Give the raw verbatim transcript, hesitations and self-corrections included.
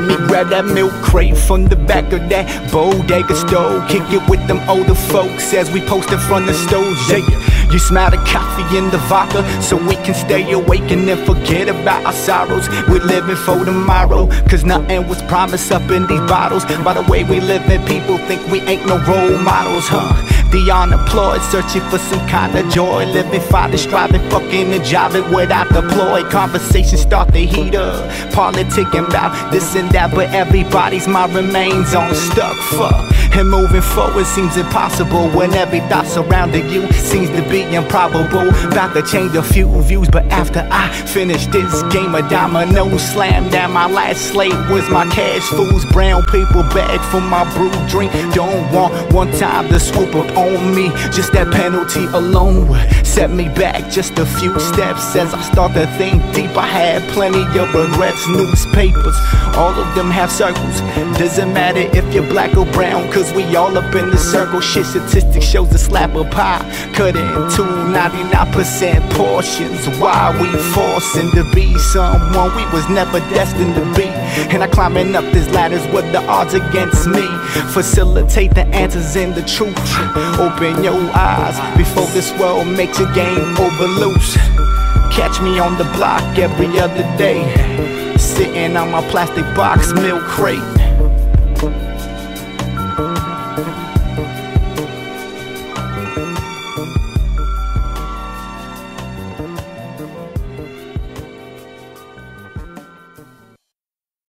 Let me grab that milk crate from the back of that bodega stove. Kick it with them older folks as we post in front of stoves. Yeah, you smell the coffee and the vodka, so we can stay awake and then forget about our sorrows. We're living for tomorrow, cause nothing was promised up in these bottles. By the way we living, people think we ain't no role models, huh? The unemployed searching for some kind of joy, living, fighting, striving, fucking and jiving without the ploy. Conversations start to heat up, politicking about this and that, but everybody's mind remains on stuck. Fuck. And moving forward seems impossible when every thought surrounding you seems to be improbable. About to change a few views, but after I finish this game of domino, slam down my last slate was my cash fools. Brown paper bag for my brew drink. Don't want one time to swoop up on me, just that penalty alone would set me back just a few steps. As I start to think deep, I had plenty of regrets. Newspapers, all of them have circles. Doesn't matter if you're black or brown, cause we all up in the circle. Shit, statistics shows a slap of pie cut into ninety-nine percent portions. Why we forcing to be someone we was never destined to be? And I climbing up these ladders with the odds against me. Facilitate the answers and the truth. Open your eyes before this world makes a game over loose. Catch me on the block every other day, sitting on my plastic box milk crate.